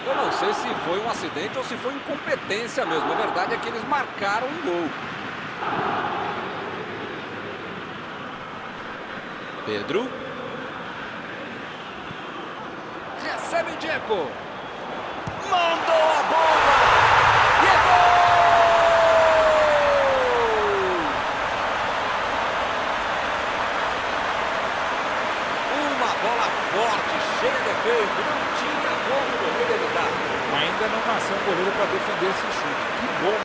Eu não sei se foi um acidente ou se foi incompetência mesmo. A verdade é que eles marcaram um gol. Pedro. Recebe Dzeko. Mandou a bomba. E é gol! Uma bola forte, cheia de efeito. Não tinha como o goleiro evitar. Ainda não nasceu um goleiro para defender esse chute. Que bom.